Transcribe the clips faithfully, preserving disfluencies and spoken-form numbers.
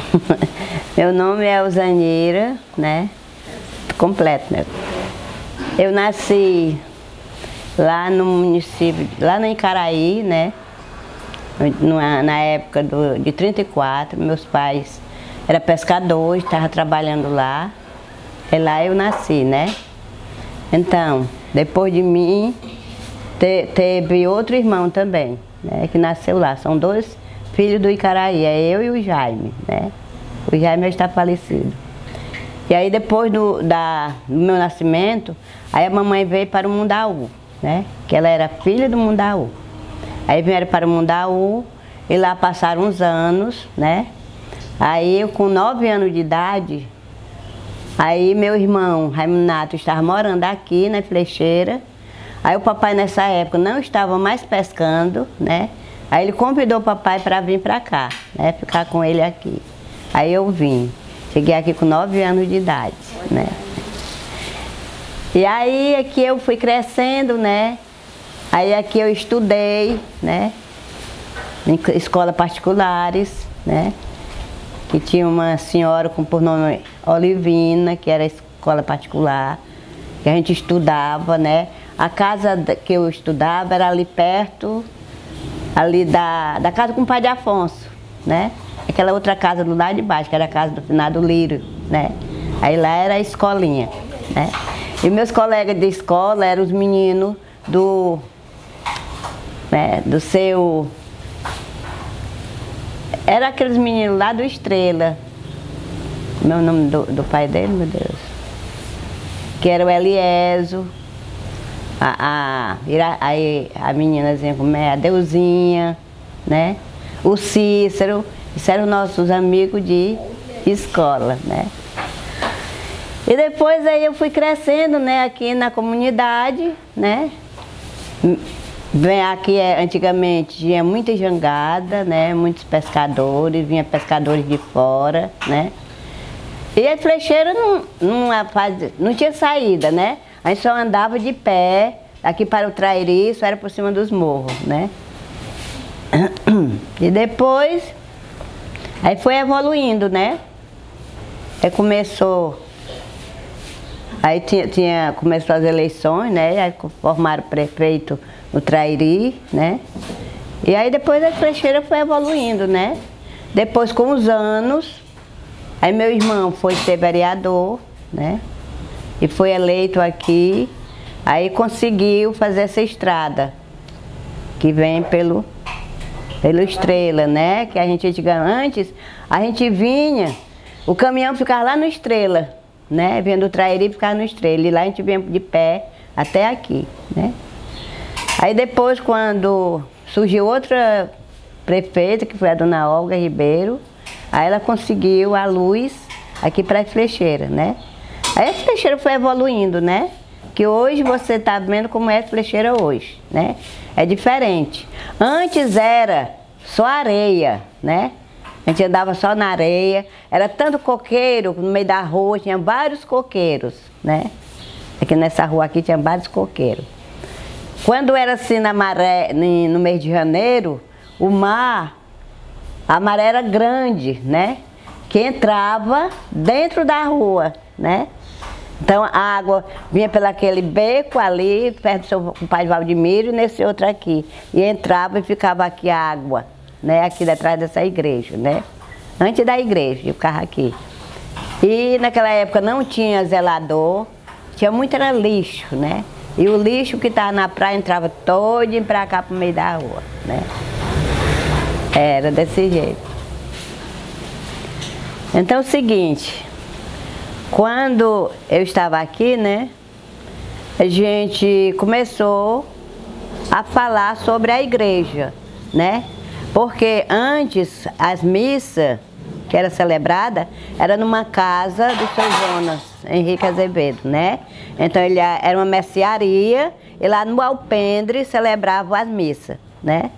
Meu nome é Elzaneira, né? Completo, né? Eu nasci lá no município, lá na Icaraí, né? Na, na época do, de trinta e quatro, meus pais eram pescadores, estavam trabalhando lá. E lá eu nasci, né? Então, depois de mim, te, teve outro irmão também, né? Que nasceu lá. São dois filhos do Icaraí, é eu e o Jaime, né? O Jaime está falecido. E aí depois do, da, do meu nascimento, aí a mamãe veio para o Mundaú, né? Que ela era filha do Mundaú. Aí vieram para o Mundaú e lá passaram uns anos, né? Aí eu com nove anos de idade, aí meu irmão Raimundo Nato estava morando aqui na Flecheira. Aí o papai nessa época não estava mais pescando, né? Aí ele convidou o papai para vir para cá, né? Ficar com ele aqui. Aí eu vim. Cheguei aqui com nove anos de idade, né? E aí aqui eu fui crescendo, né? Aí aqui eu estudei, né? Em escolas particulares, né? Que tinha uma senhora com por nome Olivina, que era escola particular, que a gente estudava, né? A casa que eu estudava era ali perto, ali da, da casa com o Padre Afonso, né? Aquela outra casa do lado de baixo, que era a casa do finado Lírio, né? Aí lá era a escolinha, né? E meus colegas de escola eram os meninos do, né, do seu... Era aqueles meninos lá do Estrela. Meu nome do, do pai dele, meu Deus. Que era o Eliezo, a, a, a, a meninazinha como é, a Deusinha, né? O Cícero. Isso eram nossos amigos de escola, né? E depois aí eu fui crescendo, né, aqui na comunidade, né? Vem aqui, antigamente tinha muita jangada, né? Muitos pescadores, vinha pescadores de fora, né? E a Flecheira não, não, faz, não tinha saída, né? A gente só andava de pé, aqui para o Trairi, só era por cima dos morros, né? E depois... Aí foi evoluindo, né? Aí começou, aí tinha, tinha, começou as eleições, né? Aí formaram prefeito no Trairi, né? E aí depois a Flecheira foi evoluindo, né? Depois com os anos, aí meu irmão foi ser vereador, né? E foi eleito aqui, aí conseguiu fazer essa estrada, que vem pelo... pelo Estrela, né? Que a gente antes, a gente vinha, o caminhão ficava lá no Estrela, né? Vindo do Trairi ficava no Estrela, e lá a gente vinha de pé até aqui, né? Aí depois, quando surgiu outra prefeita, que foi a dona Olga Ribeiro, aí ela conseguiu a luz aqui para a Flecheira, né? Aí a Flecheira foi evoluindo, né? Que hoje você está vendo como é a Flecheira hoje, né? É diferente. Antes era só areia, né? A gente andava só na areia, era tanto coqueiro, no meio da rua tinha vários coqueiros, né? Aqui nessa rua aqui tinha vários coqueiros. Quando era assim na maré, no mês de janeiro, o mar, a maré era grande, né? Que entrava dentro da rua, né? Então a água vinha pelo aquele beco ali, perto do seu pai Valdemiro, e nesse outro aqui. E entrava e ficava aqui a água, né? Aqui detrás dessa igreja, né? Antes da igreja, eu ficava aqui. E naquela época não tinha zelador, tinha muito era lixo, né? E o lixo que estava na praia entrava todo para cá, para o meio da rua, né? Era desse jeito. Então é o seguinte... Quando eu estava aqui, né, a gente começou a falar sobre a igreja, né? Porque antes as missas que era celebrada era numa casa do seu Jonas Henrique Azevedo, né? Então ele era uma mercearia e lá no alpendre celebravam as missas, né?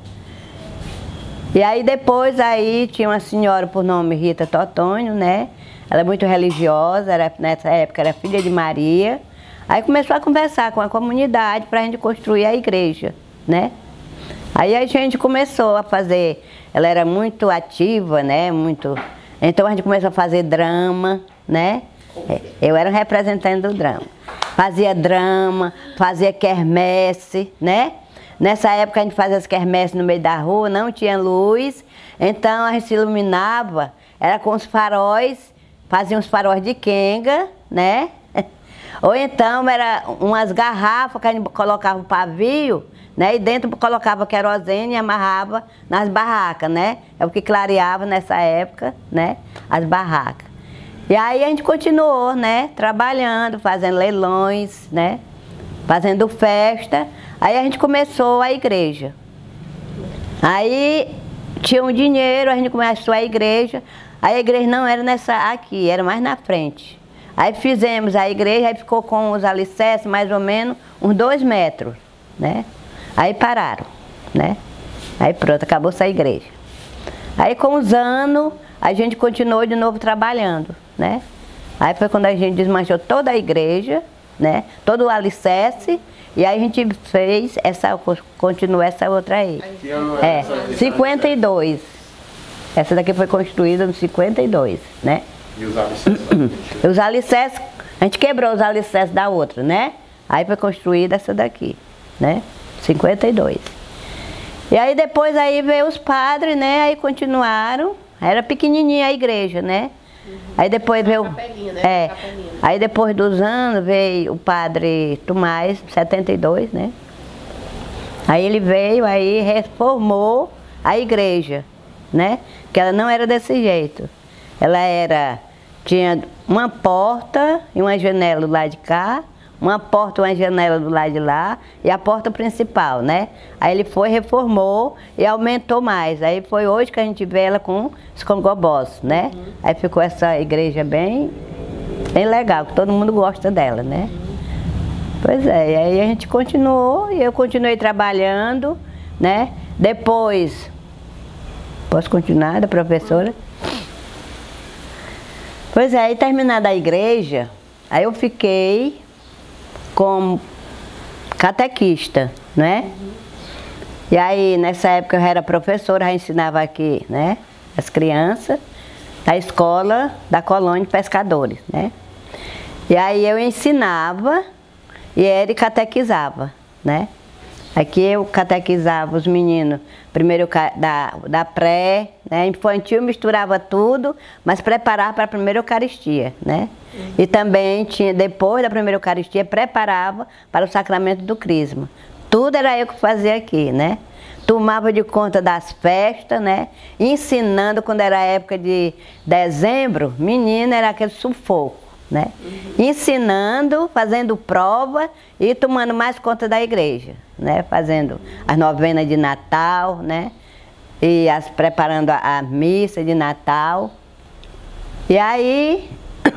E aí depois aí tinha uma senhora por nome Rita Totônio, né? Ela é muito religiosa, era, nessa época era filha de Maria. Aí começou a conversar com a comunidade para a gente construir a igreja, né? Aí a gente começou a fazer, ela era muito ativa, né? Muito, Então a gente começou a fazer drama, né? Eu era um representante do drama. Fazia drama, fazia quermesse, né? Nessa época a gente fazia as quermesses no meio da rua, não tinha luz, então a gente se iluminava, era com os faróis, fazia uns faróis de quenga, né? Ou então era umas garrafas que a gente colocava o pavio, né? E dentro colocava querosene e amarrava nas barracas, né? É o que clareava nessa época, né? As barracas. E aí a gente continuou, né? Trabalhando, fazendo leilões, né? Fazendo festa. Aí a gente começou a igreja. Aí tinha um dinheiro, a gente começou a igreja. Aí a igreja não era nessa aqui, era mais na frente. Aí fizemos a igreja, aí ficou com os alicerces mais ou menos uns dois metros, né? Aí pararam, né? Aí pronto, acabou essa igreja. Aí com os anos, a gente continuou de novo trabalhando, né? Aí foi quando a gente desmanchou toda a igreja, né? Todo o alicerce. E aí a gente fez essa, continuou essa outra aí. É, cinquenta e dois. Essa daqui foi construída em cinquenta e dois, né? E os alicerces? Os alicerces, a gente quebrou os alicerces da outra, né? Aí foi construída essa daqui, né? cinquenta e dois. E aí depois aí veio os padres, né? Aí continuaram. Era pequenininha a igreja, né? Aí depois veio, capelinha, né? é, Capelinha. aí depois dos anos veio o padre Tomás, setenta e dois, né? Aí ele veio, aí reformou a igreja, né? Que ela não era desse jeito. Ela era, tinha uma porta e uma janela do lado de cá, uma porta e uma janela do lado de lá e a porta principal, né? Aí ele foi, reformou e aumentou mais. Aí foi hoje que a gente vê ela com os congobós, né? Uhum. Aí ficou essa igreja bem, bem legal, que todo mundo gosta dela, né? Uhum. Pois é, e aí a gente continuou e eu continuei trabalhando, né? Depois, posso continuar da professora? Pois é, aí terminada a igreja, aí eu fiquei como catequista, né? Uhum. E aí, nessa época eu era professora, já ensinava aqui, né? As crianças, da escola da colônia de pescadores, né? E aí eu ensinava e ele catequizava, né? Aqui eu catequizava os meninos, primeiro da, da pré, né? Infantil, misturava tudo, mas preparava para a primeira Eucaristia, né? Uhum. E também tinha, depois da primeira Eucaristia, preparava para o sacramento do Crisma. Tudo era eu que fazia aqui, né? Tomava de conta das festas, né? Ensinando, quando era época de dezembro, menina, era aquele sufoco, né? Uhum. Ensinando, fazendo prova e tomando mais conta da igreja, né? Fazendo as novenas de Natal, né? E as, preparando a, a missa de Natal. E aí,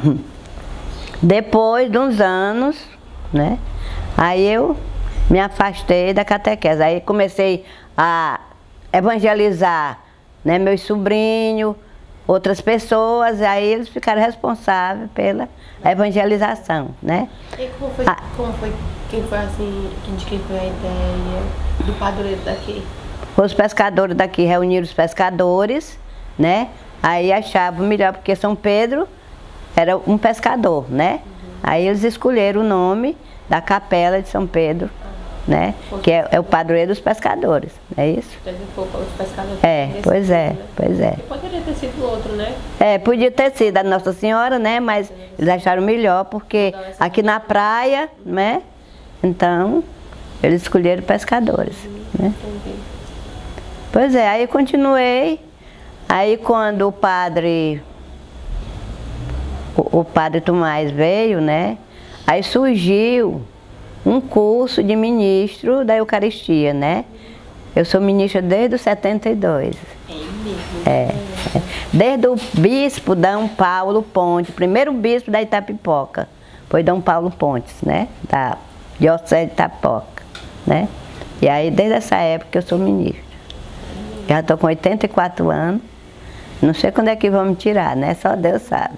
depois de uns anos, né? Aí eu me afastei da catequese. Aí comecei a evangelizar, né? Meus sobrinhos, outras pessoas, aí eles ficaram responsáveis pela evangelização, né? E como foi, ah, como foi, quem foi assim, de quem foi a ideia do padroeiro daqui? Os pescadores daqui reuniram os pescadores, né? Aí achavam melhor, porque São Pedro era um pescador, né? Uhum. Aí eles escolheram o nome da capela de São Pedro, né? Que é, é o padroeiro dos pescadores, é isso? Os pescadores. É, pois é, né? pois é. E poderia ter sido outro, né? É, podia ter sido a Nossa Senhora, né? Mas eles acharam melhor, porque aqui na praia, né? Então, eles escolheram pescadores, né? Pois é, aí continuei. Aí quando o padre, o, o padre Tomás veio, né? Aí surgiu um curso de ministro da Eucaristia, né? Eu sou ministra desde os setenta e dois. É, é. Desde o bispo D. Paulo Pontes, primeiro bispo da Itapipoca, foi D. Paulo Pontes, né? Da Diocese de Itapipoca, né? E aí desde essa época eu sou ministra. Já estou com oitenta e quatro anos. Não sei quando é que vão me tirar, né? Só Deus sabe.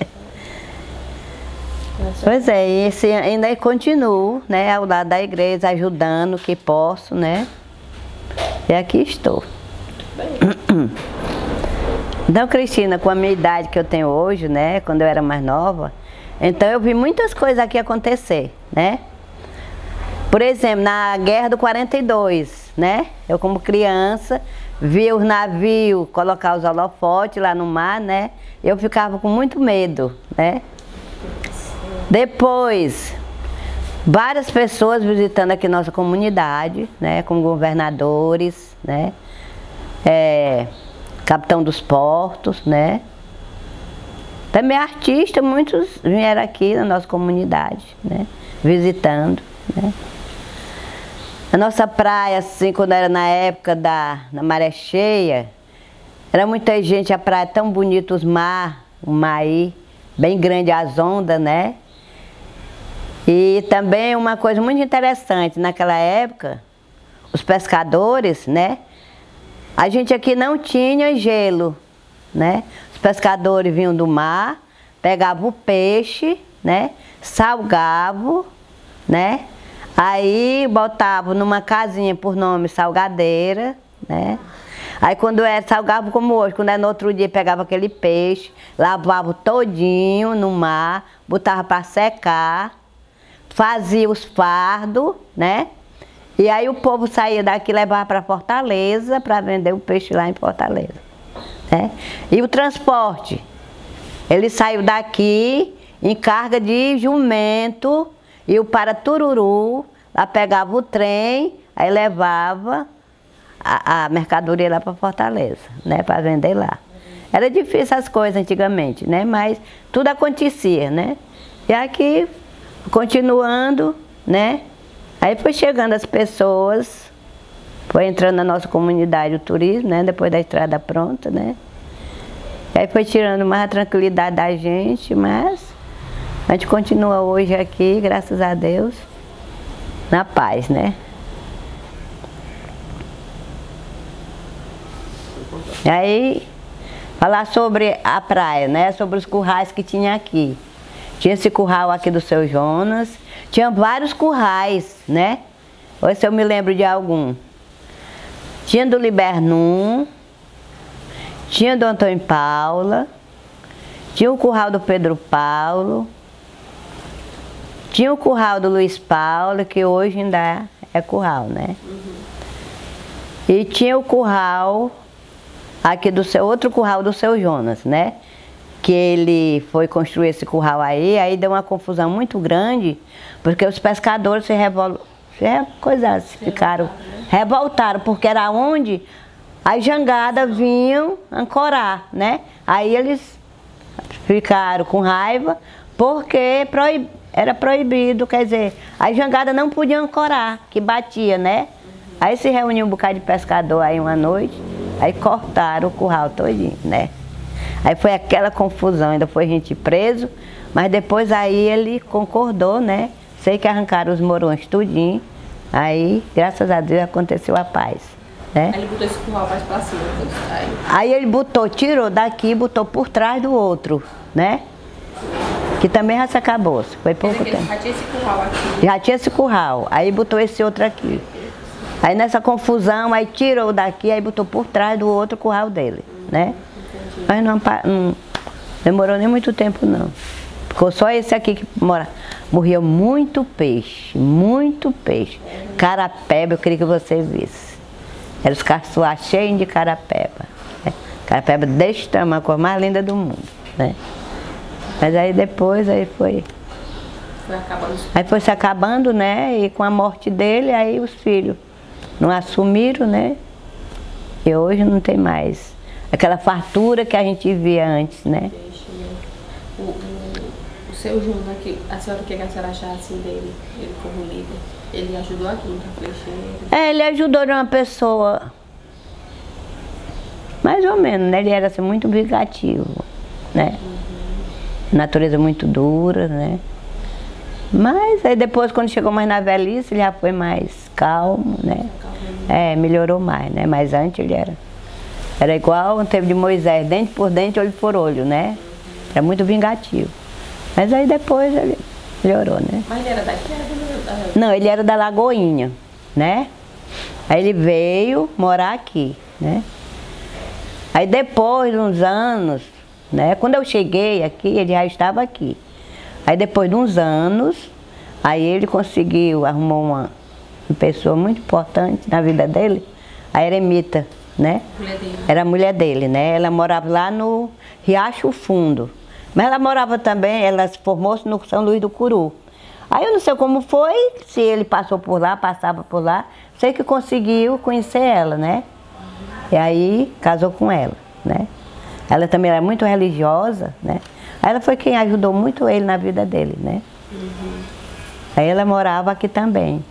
Pois é, e esse, ainda continuo, né, ao lado da igreja, ajudando o que posso, né? E aqui estou. Bem. Então, Cristina, com a minha idade que eu tenho hoje, né, quando eu era mais nova, então eu vi muitas coisas aqui acontecer, né? Por exemplo, na Guerra do quarenta e dois, né? Eu como criança, via os navios colocar os holofotes lá no mar, né? Eu ficava com muito medo, né? Depois, várias pessoas visitando aqui nossa comunidade, né? Como governadores, né? É, capitão dos portos, né? Também artistas, muitos vieram aqui na nossa comunidade, né? Visitando, né? A nossa praia, assim, quando era na época da na maré cheia, era muita gente, a praia tão bonita, os mar, o mar aí, bem grande as ondas, né? E também uma coisa muito interessante, naquela época, os pescadores, né? A gente aqui não tinha gelo, né? Os pescadores vinham do mar, pegavam o peixe, né? Salgavam, né? Aí botavam numa casinha por nome Salgadeira, né? Aí quando era salgava como hoje, quando era no outro dia pegava aquele peixe, lavava todinho no mar, botava para secar, fazia os fardos, né? E aí o povo saía daqui e levava para Fortaleza para vender o peixe lá em Fortaleza, né? E o transporte, ele saiu daqui em carga de jumento, e o para Tururu, lá pegava o trem, aí levava a, a mercadoria lá para Fortaleza, né, para vender lá. Era difícil as coisas antigamente, né, mas tudo acontecia, né. E aqui, continuando, né, aí foi chegando as pessoas, foi entrando na nossa comunidade o turismo, né, depois da estrada pronta, né. E aí foi tirando mais a tranquilidade da gente, mas a gente continua hoje aqui, graças a Deus, na paz, né? E aí, falar sobre a praia, né? Sobre os currais que tinha aqui. Tinha esse curral aqui do Seu Jonas, tinha vários currais, né? Hoje se eu me lembro de algum. Tinha do Libernum, tinha do Antônio Paula, tinha o curral do Pedro Paulo, tinha o curral do Luiz Paulo, que hoje ainda é curral, né? Uhum. E tinha o curral, aqui do seu, outro curral do Seu Jonas, né? Que ele foi construir esse curral aí, aí deu uma confusão muito grande, porque os pescadores se revoltaram, coisas, ficaram, revoltaram, porque era onde as jangadas vinham ancorar, né? Aí eles ficaram com raiva, porque proib... era proibido, quer dizer, as jangadas não podiam ancorar, que batia, né? Aí se reuniu um bocado de pescador aí uma noite, aí cortaram o curral todinho, né? Aí foi aquela confusão, ainda foi gente preso, mas depois aí ele concordou, né? Sei que arrancaram os morões tudinho, aí graças a Deus aconteceu a paz, né? Aí ele botou esse curral mais pra cima, aí. Aí ele botou, tirou daqui e botou por trás do outro, né? Que também já se acabou, foi pouco tempo. Já tinha esse curral aqui. Já tinha esse curral, aí botou esse outro aqui. Aí nessa confusão, aí tirou daqui, aí botou por trás do outro curral dele, né? Entendi. Mas não, não demorou nem muito tempo não. Ficou só esse aqui que mora. Morreu muito peixe, muito peixe. Carapeba, eu queria que você visse. Era os caçoar cheios de carapeba. Né? Carapeba desse tamanho, a cor mais linda do mundo, né? Mas aí depois aí foi, foi acabando. Aí foi se acabando, né? E com a morte dele, aí os filhos não assumiram, né? E hoje não tem mais aquela fartura que a gente via antes, né? O, o, o Seu Jonas, a senhora, o que a senhora achava assim dele, ele como líder? Ele ajudou aqui no Flecheiro? É, ele ajudou de uma pessoa, mais ou menos, né? Ele era assim, muito vingativo, né? Uhum. Natureza muito dura, né? Mas aí depois, quando chegou mais na velhice, ele já foi mais calmo, né? É, melhorou mais, né? Mas antes ele era, era igual o tempo de Moisés, dente por dente, olho por olho, né? Era muito vingativo. Mas aí depois ele melhorou, né? Mas ele era daqui? Era do... Não, ele era da Lagoinha, né? Aí ele veio morar aqui, né? Aí depois de uns anos, né? Quando eu cheguei aqui, ele já estava aqui. Aí depois de uns anos, aí ele conseguiu, arrumou uma, uma pessoa muito importante na vida dele, a Eremita, né? Mulher dele. Era a mulher dele, né? Ela morava lá no Riacho Fundo. Mas ela morava também, ela se formou-se no São Luís do Curu. Aí eu não sei como foi, se ele passou por lá, passava por lá, sei que conseguiu conhecer ela, né? E aí casou com ela, né? Ela também era muito religiosa, né? Aí ela foi quem ajudou muito ele na vida dele, né? Uhum. Aí ela morava aqui também.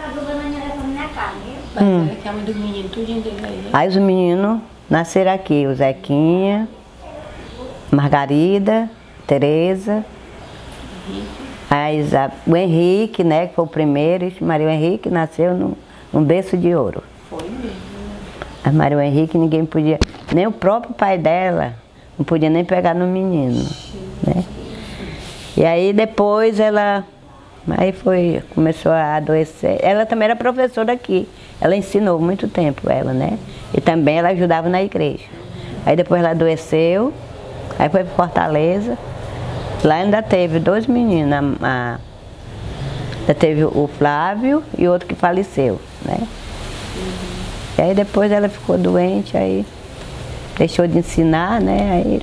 Mas hum. Era que a mãe dos meninos, tudinho dele aí, né? Aí os meninos nasceram aqui, o Zequinha, Margarida, Tereza, a Isa, o Henrique, né, que foi o primeiro, Maria Henrique nasceu num, num berço de ouro. Foi mesmo. A Maria Henrique ninguém podia, nem o próprio pai dela, não podia nem pegar no menino, né? E aí depois ela, aí foi, começou a adoecer. Ela também era professora aqui, ela ensinou muito tempo ela, né? E também ela ajudava na igreja. Aí depois ela adoeceu, aí foi para Fortaleza. Lá ainda teve dois meninos, a, a, ainda teve o Flávio e outro que faleceu, né? Uhum. E aí depois ela ficou doente, aí deixou de ensinar, né? Aí,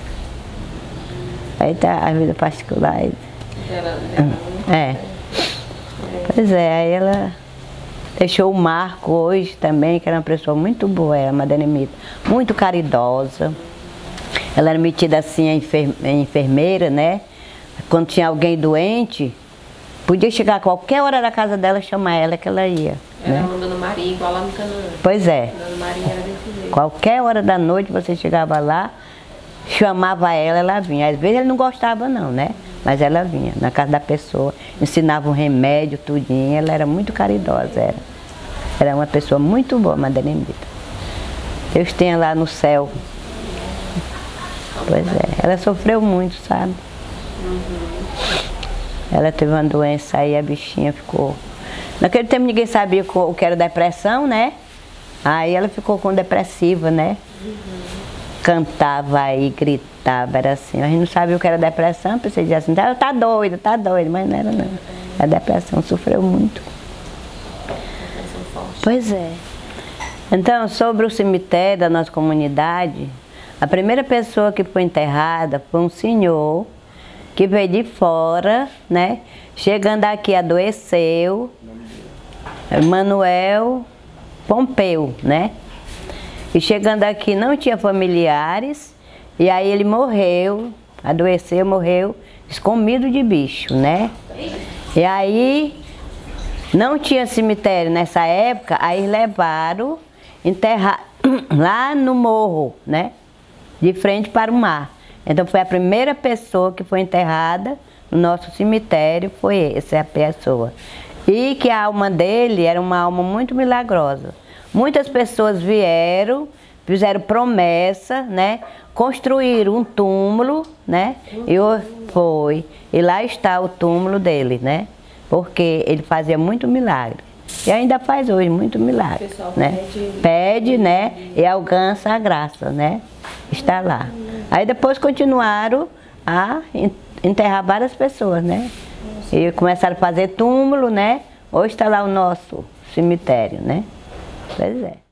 aí tá a vida particular. Ela, ela, é. é. Pois é, aí ela deixou o Marco hoje também, que era uma pessoa muito boa, era uma Madre muito caridosa. Ela era metida assim, a enfermeira, né? Quando tinha alguém doente, podia chegar a qualquer hora da casa dela, chamar ela que ela ia. Era né? uma Dona Maria, igual lá no Canaã. Pois é. Dona Maria era desse jeito. Qualquer hora da noite você chegava lá, chamava ela, ela vinha. Às vezes ele não gostava não, né? Mas ela vinha na casa da pessoa, ensinava um remédio, tudinho. Ela era muito caridosa, era. Era uma pessoa muito boa, Madre Emita. Deus tenha lá no céu. Pois é, ela sofreu muito, sabe? Uhum. Ela teve uma doença aí, a bichinha ficou... Naquele tempo ninguém sabia o que era depressão, né? Aí ela ficou com depressiva, né? Uhum. Cantava aí, gritava, era assim. A gente não sabia o que era depressão, pensei dizia assim, tá, tá doida, tá doida, mas não era não. A depressão sofreu muito. Pois é. Então, sobre o cemitério da nossa comunidade, a primeira pessoa que foi enterrada foi um senhor que veio de fora, né? Chegando aqui, adoeceu, Manuel Pompeu, né? E chegando aqui não tinha familiares, e aí ele morreu, adoeceu, morreu, escomido de bicho, né? E aí não tinha cemitério nessa época, aí levaram, enterrar lá no morro, né? De frente para o mar. Então foi a primeira pessoa que foi enterrada no nosso cemitério, foi essa pessoa. E que a alma dele era uma alma muito milagrosa. Muitas pessoas vieram, fizeram promessa, né? Construíram um túmulo, né? E foi. E lá está o túmulo dele, né? Porque ele fazia muito milagre. E ainda faz hoje muito milagre, né? Pede, pede, né? E alcança a graça, né? Está lá. Aí depois continuaram a enterrar várias pessoas, né? E começaram a fazer túmulo, né? Hoje está lá o nosso cemitério, né? Pois é.